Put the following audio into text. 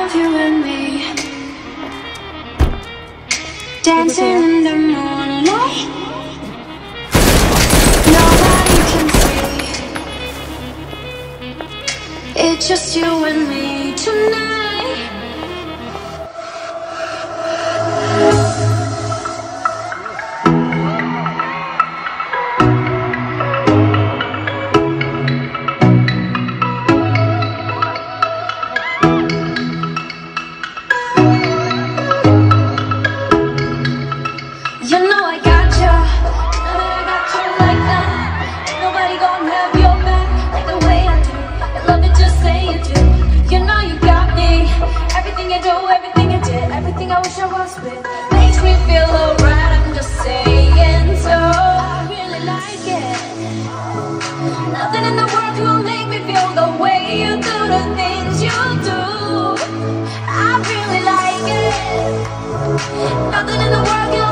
of you and me, dancing in the moonlight. Nobody can see, it's just you and me tonight. You know I got you, know that I got you like that. Ain't nobody gonna have your back like the way I do. I love it just say you do. You know you got me, everything you do, everything you did, everything I wish I was with, makes me feel alright, I'm just saying so. I really like it. Nothing in the world will make me feel the way you do the things you do. I really like it. Nothing in the world can